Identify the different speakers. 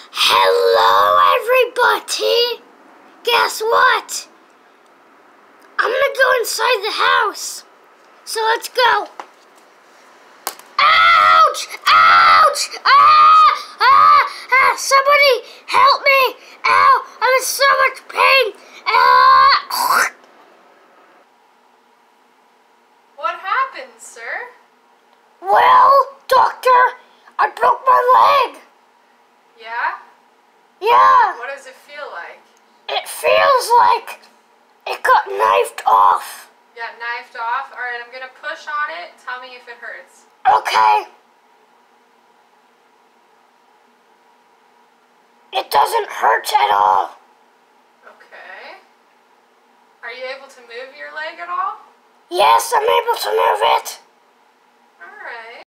Speaker 1: Hello, everybody! Guess what? I'm gonna go inside the house. So let's go. Ouch! Ouch! Somebody help me! Ow! I'm in so much pain!
Speaker 2: What happened, sir?
Speaker 1: Well, doctor, I broke my leg.
Speaker 2: Yeah?
Speaker 1: Yeah.
Speaker 2: What does it feel like?
Speaker 1: It feels like it got knifed off.
Speaker 2: You got knifed off? Alright, I'm gonna push on it. Tell me if it hurts.
Speaker 1: Okay. It doesn't hurt at all.
Speaker 2: Okay. Are you able to move your leg at all?
Speaker 1: Yes, I'm able to move it.